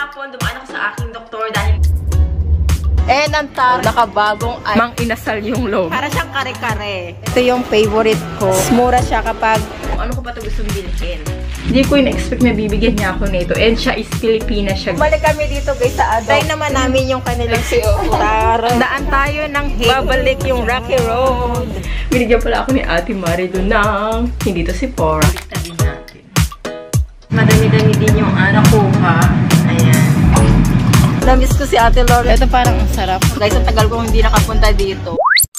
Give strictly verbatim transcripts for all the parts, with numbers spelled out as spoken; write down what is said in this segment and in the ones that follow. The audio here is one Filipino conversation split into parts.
Kahapon, dumaan ako sa aking doktor dahil eh, nantar, nakabagong ay mang inasal yung logo. Para siyang kare-kare. Ito yung favorite ko. Mura siya kapag kung ano ko pa ito gustong bilhin. Hindi ko in-expect na bibigyan niya ako nito. And siya is Filipina siya. Balik kami dito guys sa Ado. Try naman namin yung kanilang sitar. Daan tayo ng hate. Babalik yung Rocky Road. Binigyan pala ako ni Ate Marilu ng hindi to si Pora. Tabi natin. Madami-dami din yung anak ko ha. Ayan. Namiss ko si Ate Laura. Ito parang ang sarap. Guys, ang tagal kong hindi nakapunta dito.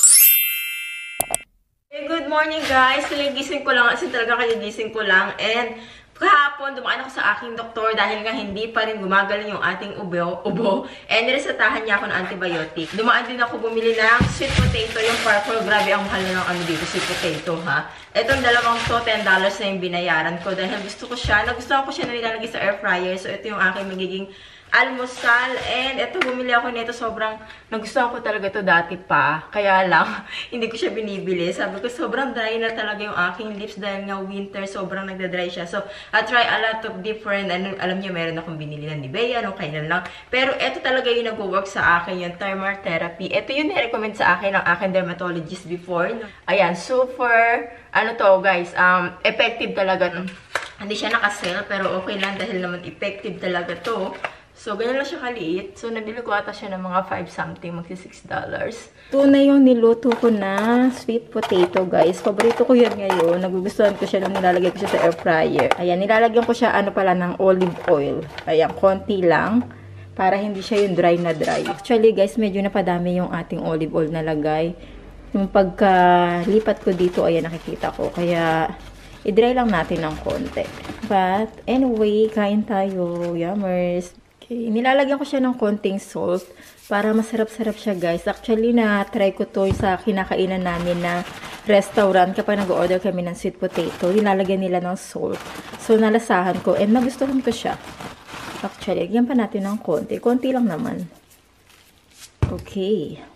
Hey, good morning guys. Gising ko lang. Kasi talaga kagigising ko lang. And kahapon, dumaan ako sa aking doktor dahil nga hindi pa rin gumagaling yung ating ubo. ubo and niresetahan niya ako ng antibiotic. Dumaan din ako bumili ng sweet potato. Yung purple. Grabe ang mahal na ng ano dito, sweet potato ha. Itong dalawang to, ten dollars na yung binayaran ko dahil gusto ko siya. Nagustuhan ko siya na nilalagay sa air fryer. So ito yung aking magiging almusal. And ito, bumili ako nito. Sobrang nagustuhan ko talaga ito dati pa. Kaya lang, hindi ko siya binibili. Sabi ko, sobrang dry na talaga yung aking lips dahil nga winter, sobrang nagda-dry siya. So, I try a lot of different, ano, alam niyo, meron akong binili ng Nivea, nung kailan lang. Pero ito talaga yung nag-work sa akin, yung thermal therapy. Ito yung nirecommend sa akin ng aking dermatologist before. Ayan, super, ano to guys, um, effective talaga. Hindi siya nakasell, pero okay lang dahil naman effective talaga to. So, ganyan lang siya kaliit. So, nabili ko ata siya ng mga five something, magsi six dollars. Ito na yung niluto ko na sweet potato, guys. Paborito ko yan ngayon. Nagugustuhan ko siya nung nilalagay ko siya sa air fryer. Ayan, nilalagyan ko siya ano pala ng olive oil. Ayan, konti lang. Para hindi siya yung dry na dry. Actually, guys, medyo napadami yung ating olive oil na lagay. Yung pagkalipat ko dito, ayan, nakikita ko. Kaya, i-dry lang natin ng konti. But, anyway, kain tayo. Yummers. Okay, nilalagyan ko siya ng konting salt para masarap-sarap siya, guys. Actually, na-try ko to sa kinakainan namin na restaurant kapag nag-order kami ng sweet potato. Nilalagyan nila ng salt. So, nalasahan ko and nagustuhan ko siya. Actually, lagyan pa natin ng konti. Konti lang naman. Okay.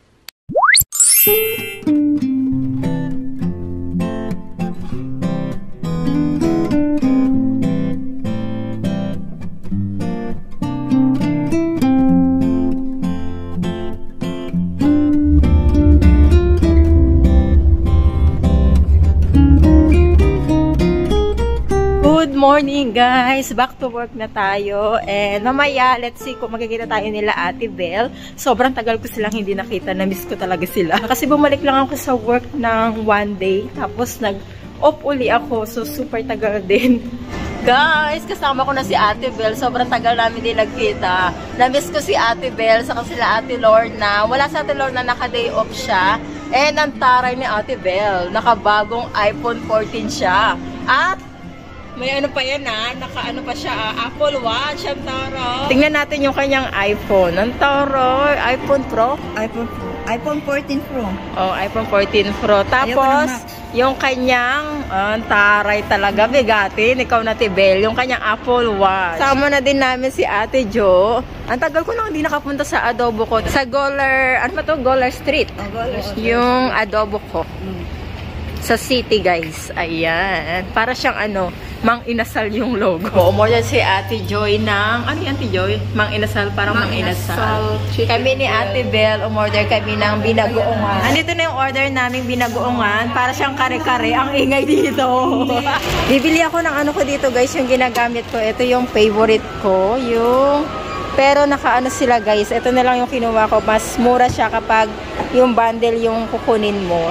Good morning guys! Back to work na tayo. And mamaya, let's see kung magkikita tayo nila Ate Belle. Sobrang tagal ko silang hindi nakita. Na-miss ko talaga sila. Kasi bumalik lang ako sa work ng one day. Tapos nag-off uli ako. So super tagal din. Guys, kasama ko na si Ate Belle. Sobrang tagal namin din nagkita. Na-miss ko si Ate Belle. Saka sila Ate Lorna. Wala sa Ate Lorna, naka-day off siya. And ang taray ni Ate Belle. Nakabagong iPhone fourteen siya. At may ano pa yan ha, naka-ano pa siya, uh, Apple Watch, ang taro. Tingnan natin yung kanyang iPhone. Ang taro, iPhone Pro? iPhone Pro. iPhone fourteen Pro. Oh, iPhone fourteen Pro. Tapos, yung kanyang, ang uh, taray talaga, bigatin. Ikaw na, Tibel, yung kanyang Apple Watch. Sama na din namin si Ate Jo. Ang tagal ko nang hindi nakapunta sa adobo ko. Sa Goler, ano ba to? Goler Street. Oh, Goler Street. Yung adobo ko. Mm. Sa city, guys. Ayan. Para siyang ano, Mang Inasal yung logo. Umorder si Ate Joy ng, ano yung Ate Joy? Mang Inasal, parang Mang, Mang Inasal. Inasal. Kami ni Ate Belle, umorder kami ng binagoongan. Andito na yung order naming binagoongan. Para siyang kare-kare. Ang ingay dito. Bibili ako ng ano ko dito, guys, yung ginagamit ko. Ito yung favorite ko. Yung, pero nakaano sila, guys. Ito na lang yung kinuha ko. Mas mura siya kapag yung bundle yung kukunin mo.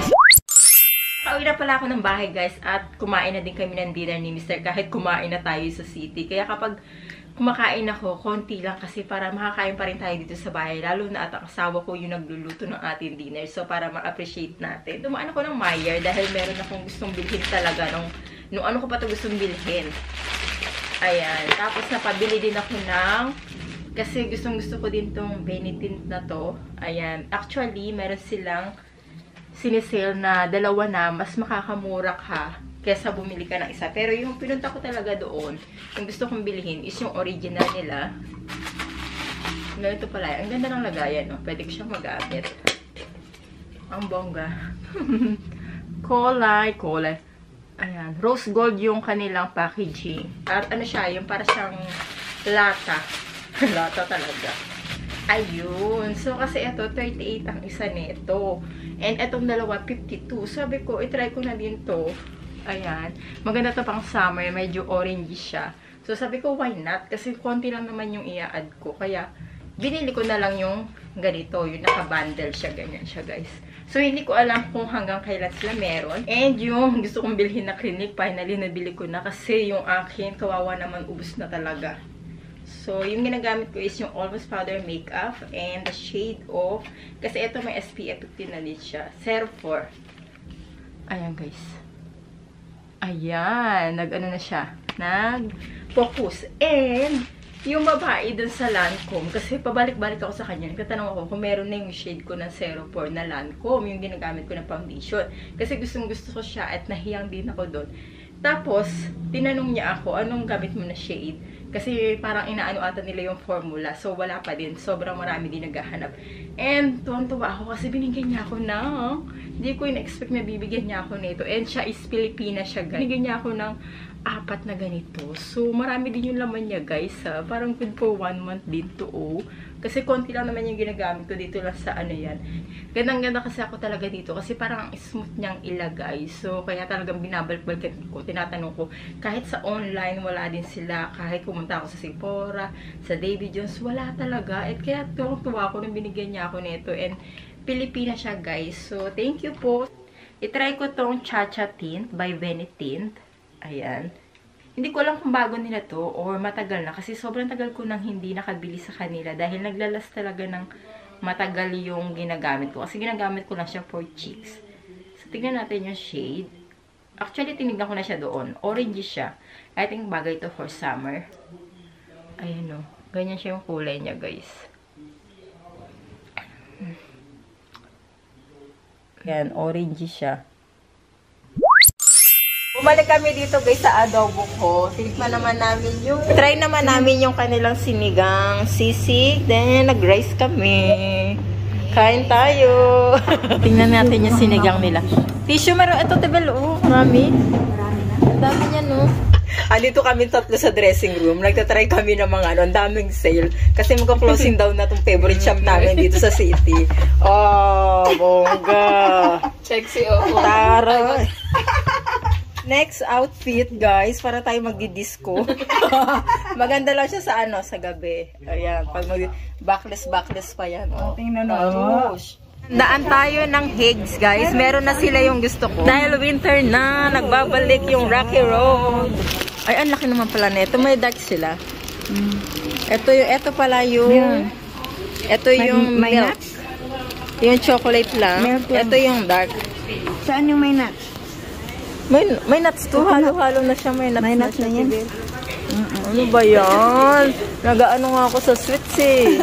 Pauwi na pala ako ng bahay, guys, at kumain na din kami ng dinner ni Mister kahit kumain na tayo sa city. Kaya kapag kumakain ako, konti lang kasi para makakain pa rin tayo dito sa bahay. Lalo na at ang asawa ko yung nagluluto ng ating dinner. So, para ma-appreciate natin. Dumaan ako ng Meijer dahil meron akong gustong bilhin talaga nung, nung ano ko pa ito gustong bilhin. Ayan. Tapos, napabili din ako ng, kasi gustong gusto ko din tong Benetint na to. Ayan. Actually, meron silang sinisale na dalawa na, mas makakamura ka kesa bumili ka ng isa. Pero yung pinunta ko talaga doon, yung gusto kong bilhin is yung original nila. Ganito pala. Ang ganda ng lagayan, no? Pwede ko siyang magamit. Ang bongga. Kulay, kulay. Ayan. Rose gold yung kanilang packaging. At ano siya, yung para siyang lata. Lata talaga. Ayun. So, kasi ito, thirty-eight ang isa nito. And itong dalawa, fifty-two. Sabi ko, itry ko na din to. Ayan. Maganda to pang summer. Medyo orange siya. So, sabi ko, why not? Kasi konti lang naman yung i-add ko. Kaya, binili ko na lang yung ganito. Yung naka-bundle siya. Ganyan siya, guys. So, hindi ko alam kung hanggang kailan sila meron. And yung gusto kong bilhin na clinic, finally, nabili ko na. Kasi yung akin, kawawa naman, ubus na talaga. So, yung ginagamit ko is yung Almost Powder Makeup and the shade of, kasi ito may S P F fifteen na din siya. zero four. Ayan, guys. Ayan. Nag-ano na siya. Nag-focus. And, yung babae dun sa Lancome, kasi pabalik-balik ako sa kanya, nagtatanong ako kung meron na yung shade ko ng zero four na Lancome, yung ginagamit ko na foundation. Kasi gustong gusto ko siya at nahiyang din ako doon. Tapos, tinanong niya ako, anong gamit mo na shade? Kasi parang inaano ata nila yung formula. So, wala pa din. Sobrang marami din naghahanap. And, tuwan-tuwa ako kasi binigyan niya ako ng, hindi ko in-expect na bibigyan niya ako nito. And siya is Pilipina siya, guys. Binigyan niya ako ng apat na ganito. So, marami din yung laman niya, guys. Ha? Parang good for one month din to, oh. Kasi konti lang naman yung ginagamit ko dito lang sa ano yan. Gandang-ganda kasi ako talaga dito. Kasi parang ang smooth niyang ilagay. So, kaya talagang binabalik-balik ko. Tinatanong ko, kahit sa online, wala din sila. Kahit pumunta ako sa Sephora, sa David Jones, wala talaga. At kaya tuwang-tuwa ako nung binigyan niya ako nito. And, Pilipina siya, guys. So, thank you po. I-try ko tong Cha-Cha Tint by Benny Tint. Ayan. Hindi ko alam kung bago nila to or matagal na. Kasi sobrang tagal ko nang hindi nakabili sa kanila. Dahil naglalas talaga ng matagal yung ginagamit ko. Kasi ginagamit ko lang siya for cheeks. So, tignan natin yung shade. Actually, tinignan ko na siya doon. Orange siya. I think bagay to for summer. Ayan o. Ganyan siya yung kulay niya, guys. Ayan, orange siya. Bumalik kami dito, guys, sa adobo ko. Tinikman naman namin yung... Try naman namin yung kanilang sinigang sisig. Then, nag-rice kami. Kain tayo. Tingnan natin yung sinigang nila. Tissue, meron. Ito, tebel, oh. Mami. Ang dami niya, no? Andito kami tatlo sa dressing room. Nagtatry kami ng mga ano, ang daming sale. Kasi magka-closing down na itong favorite shop namin dito sa city. Oh, bongga. Sexy, oh. Tara. Next outfit, guys, para tayo magdi-disco. Maganda lang siya sa ano, sa gabi. Ayan, pag mag backless backless pa yan. Oh, tingnan mo. Daan tayo ng Higgs, guys. Meron na sila yung gusto ko. Dahil winter na, nagbabalik yung Rocky Road. Ay, ang laki naman pala nito. May dark sila. Mm. Ito yung, ito pala yung, ito yung may, may milk. nuts? Yung chocolate lang. Milk lang. Ito yung dark. Saan yung may nuts? May, may nuts to. Halo-halo na siya. May nuts, may nuts na, na siya. yan. Mm -mm. Ano ba yan? Nag-ano nga ako sa sweets eh.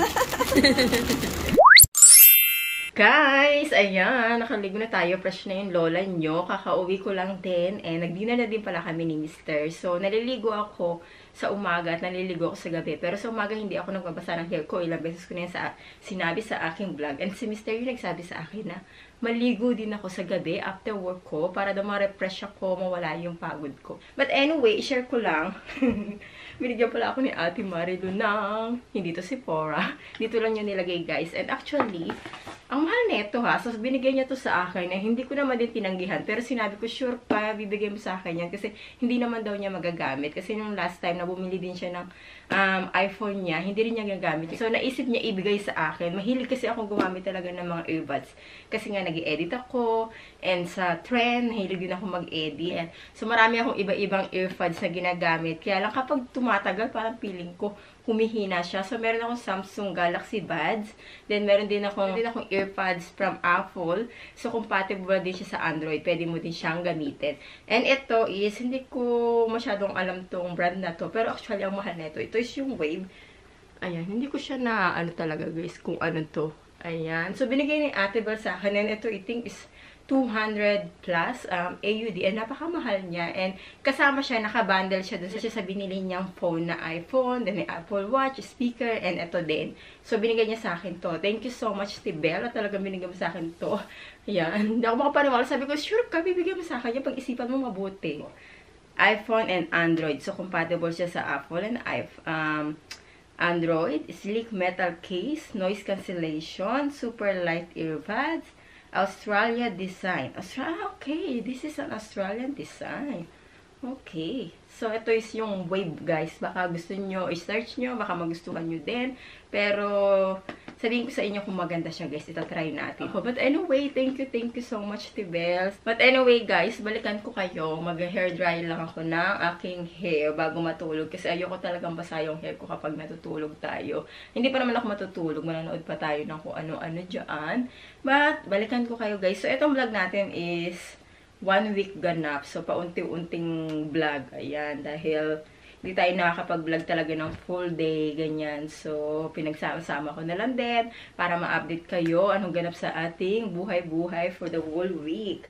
Guys, ayan. Nakaligo na tayo. Fresh na yung lola nyo. Kakauwi ko lang din. Eh, nag-dinner na din pala kami ni Mister So, naliligo ako sa umaga at naliligo ako sa gabi. Pero sa umaga, hindi ako nagbabasa ng hair ko. Ilang beses ko na yan sa, sinabi sa aking vlog. And si Mister yung nagsabi sa akin na maligo din ako sa gabi after work ko para daw ma-refresh ako, mawala yung pagod ko. But anyway, share ko lang. Binigyan pala ako ni Ate Marilu ng, hindi to Sephora. Dito lang yung nilagay, guys. And actually, ang mahal neto ha. So, binigyan niya to sa akin. Eh, hindi ko naman din tinanggihan. Pero sinabi ko, sure pa, bibigay mo sa akin yan. Kasi hindi naman daw niya magagamit. Kasi nung last time na bumili din siya ng um, iPhone niya, hindi rin niya gagamit. So, naisip niya ibigay sa akin. Mahilig kasi akong gumamit talaga ng mga earbuds. Kasi nga, nag-i-edit ako. And sa trend, mahilig din ako mag-edit. So, marami akong iba-ibang earbuds na ginagamit. Kaya lang kapag tumatagal, parang feeling ko, humihina siya. So, meron akong Samsung Galaxy Buds. Then, meron din akong, din akong earpods from Apple. So, compatible din siya sa Android. Pwede mo din siyang gamitin. And ito is, hindi ko masyadong alam tong brand na to. Pero actually, ang mahal nito. Ito is yung Wave. Ayan, hindi ko siya na, ano talaga guys, kung ano to. Ayan. So, binigay ni Ate Bel sa akin. And ito, I think is two hundred plus um, A U D. And napakamahal niya. And kasama siya, nakabundle siya dun siya sa binili niyang phone na iPhone, then may Apple Watch, speaker, and ito din. So, binigay niya sa akin to. Thank you so much, Tibel. Talagang binigay mo sa akin to. Ayan. Hindi ako makapaniwala. Sabi ko, sure ka, bibigay mo sa akin yan. Pag-isipan mo mabuti. iPhone and Android. So, compatible siya sa Apple and iPhone. Um, Android, sleek metal case, noise cancellation, super light earbuds, Australia design. Australia, okay, this is an Australian design. Okay. So, ito is yung Wave, guys. Baka gusto nyo, i-search nyo, baka magustuhan nyo din. Pero, sabihin ko sa inyo kung maganda siya, guys. Itatry natin. Oh, but anyway, thank you, thank you so much, Tibels. But anyway, guys, balikan ko kayo. Mag-hair dry lang ako ng aking hair bago matulog. Kasi ayoko talagang basa yung hair ko kapag natutulog tayo. Hindi pa naman ako matutulog. Mananood pa tayo ng kung ano-ano dyan. But, balikan ko kayo, guys. So, itong vlog natin is one week ganap. So, paunti-unting vlog. Ayan. Dahil, hindi tayo nakakapag-vlog talaga ng full day. Ganyan. So, pinagsama-sama ko na lang din para ma-update kayo anong ganap sa ating buhay-buhay for the whole week.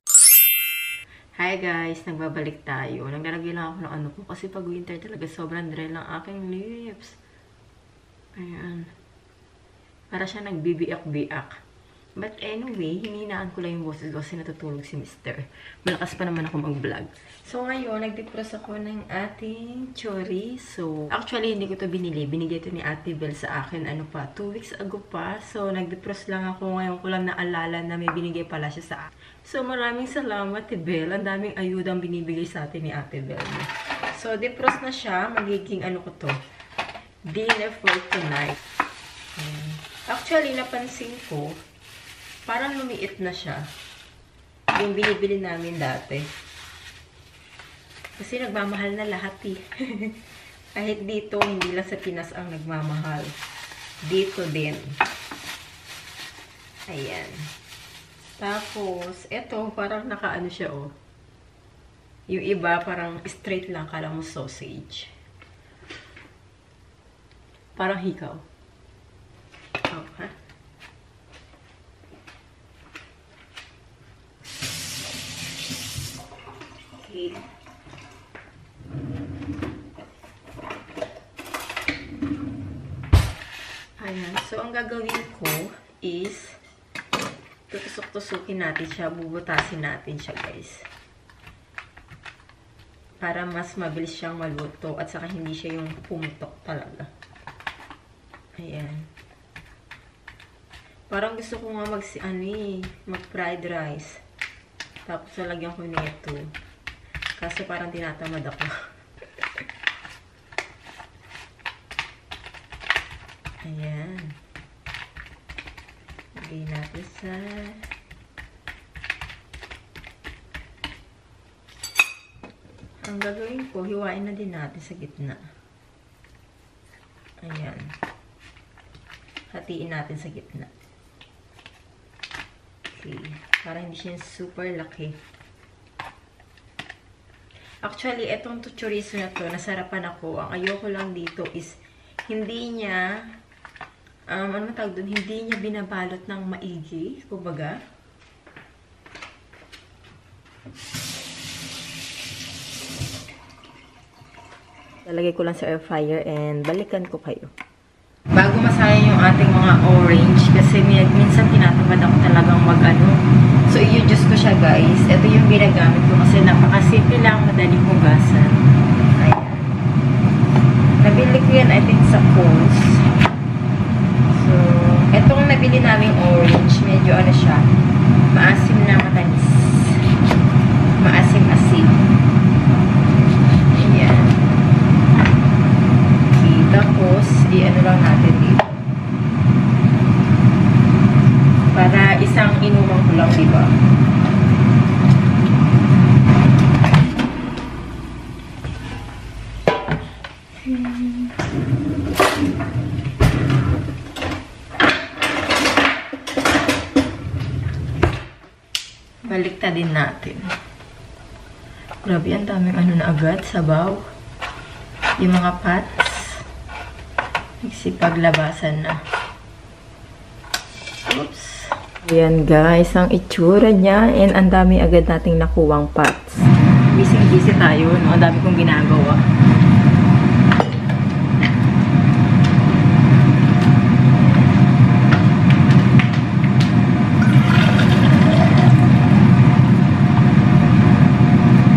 Hi guys! Nagbabalik tayo. Naglalagay lang ako ng ano ko. Kasi pag winter talaga, sobrang dry lang aking lips. Ayan. Para siya nagbibiak-biak. But anyway, hininaan ko lang yung boses ko kasi natutulog si mister. Malakas pa naman ako mag-vlog. So ngayon, nagdipros ako ng ating chorizo. Actually, hindi ko to binili. Binigay to ni Ate Bel sa akin, ano pa, two weeks ago pa. So, nagdipros lang ako. Ngayon ko lang naalala na may binigay pala siya sa akin. So, maraming salamat, Ate Bel. Ang daming ayudang binibigay sa atin ni Ate Bel. So, dipros na siya. Magiging ano ko to, dinner for tonight. Um, actually, napansin ko, parang lumiit na siya. Yung binibili namin dati. Kasi nagmamahal na lahat eh. Kahit dito, hindi lang sa Pinas ang nagmamahal. Dito din. Ayan. Tapos, eto, parang nakaano siya oh. Yung iba, parang straight lang. Kala mo sausage. Parang hikaw. Oh, ha? Okay. Ayan. So, ang gagawin ko is tutusok-tusukin natin siya. Bubutasin natin siya, guys. Para mas mabilis siyang maluto at saka hindi siya yung pumutok talaga. Ayan. Parang gusto ko nga mag, ano eh, mag-fried rice. Tapos, lalagyan ko nito. Kasi parang tinatamad ako. Ayan. Lagay natin sa... Ang gagawin ko, hiwain na din natin sa gitna. Ayan. Hatiin natin sa gitna. Okay. Para hindi siya super laki. Actually, etong chorizo na to, nasarapan ako. Ang ayoko lang dito is, hindi niya, um, ano tawag dun? Hindi niya binabalot ng maigi. Kumbaga. Lalagay ko lang sa air fryer and balikan ko kayo. Bago masayang yung ating mga orange, kasi minsan tinatamad ako talagang mag-ano. So, i-juice ko siya, guys. Ito yung ginagamit ko kasi napakasimple lang, madaling hugasan. Ayan. Nabili ko yan, I think, sa Kohl's. So, etong nabili naming orange, medyo ano siya, maasim na matamis. Maasim-asim. Ayan. Okay, tapos, i-ano lang natin dito. Para isang inuman ko lang, diba? Hmm. Baliktad din natin. Grabe, ang daming ano na agad, sabaw. Yung mga pots. Nagsipaglabasan na. Oops. Ayan guys, ang itsura niya. And ang dami agad nating nakuwang pots. Busy-busy tayo, no? Ang dami kong ginagawa.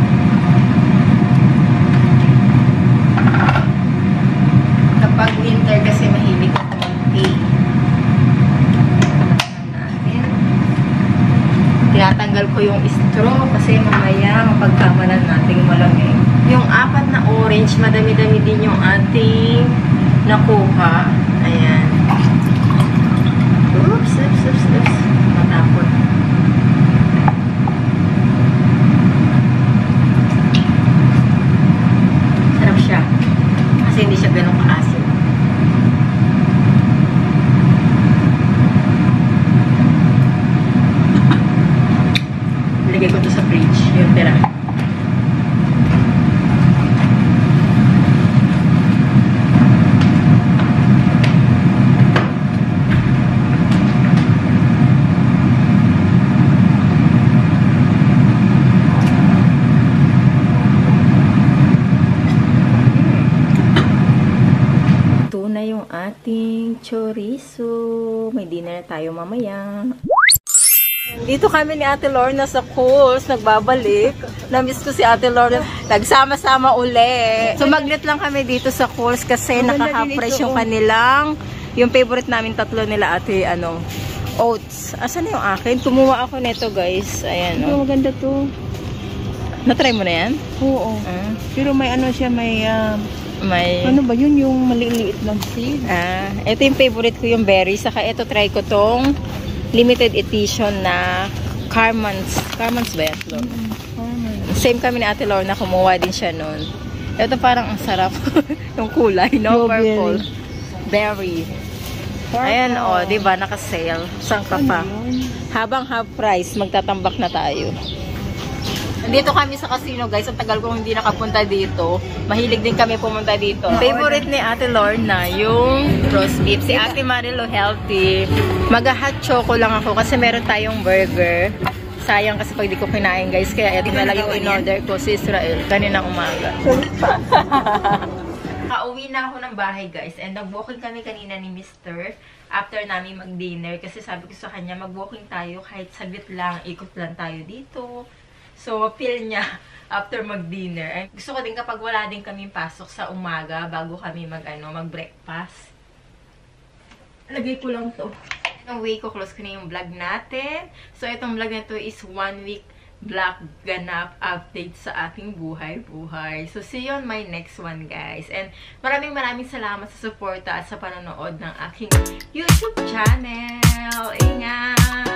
Kapag winter mahilig ako mag-pay. Natin. Tinatanggal ko yung straw kasi mamaya mapagkamalan nating malamig. Yung apat na orange, madami-dami din yung ating nakuha. Ayan. Oops, oops, oops, oops. Matapon. Sarap siya. Kasi hindi siya ganun kaasim. Lagay ko to sa fridge. Yung tira. Ating chorizo. May dinner na tayo mamaya. Dito kami ni Ate Lorna sa Coles. Nagbabalik. Namiss ko si Ate Lorna. Nagsama-sama uli. Sumaglit lang kami dito sa Coles kasi nakaka-fresh yung kanilang, yung favorite namin tatlo nila ate, ano, oats. Asan na yung akin? Kumuha ako nito guys. Ayan o. Oh. Maganda to. Na-try mo na yan? Oo. Ah. Pero may ano siya, may... Uh, May... Ano ba yun? Yung maliliit lang seed? Ah, ito yung favorite ko yung berry. Saka ito try ko tong limited edition na Carmen's. Carmen's ba yan? Mm -hmm. Same kami ni Ate Lorna, kumuha din siya nun. Ito parang ang sarap. Yung kulay, no? Purple. Berry. Ayan o, oh, diba? Naka-sale. Saan ka pa? Habang half price, magtatambak na tayo. Dito kami sa casino guys, ang tagal kong hindi nakapunta dito. Mahilig din kami pumunta dito. Favorite ni Ate Lorna, yung roast beef. Si Ate Marilo healthy. Mag-hot choco lang ako kasi meron tayong burger. Sayang kasi pag di ko kinain guys, kaya ito na lang yung in-order ko si Israel kanina umaga. Kauwi na ako ng bahay guys and nag-walking kami kanina ni Mister after namin mag-dinner kasi sabi ko sa kanya mag-walking tayo kahit saglit lang, ikot lang tayo dito. So, feel niya after mag-dinner. Gusto ko din kapag wala din kami pasok sa umaga bago kami mag-ano, mag-breakfast. Lagay ko lang to. Anyway, ko close ko na yung vlog natin. So, itong vlog na to is one week vlog ganap update sa ating buhay-buhay. So, see you on my next one, guys. And maraming maraming salamat sa suporta at sa panonood ng aking YouTube channel. Ingat!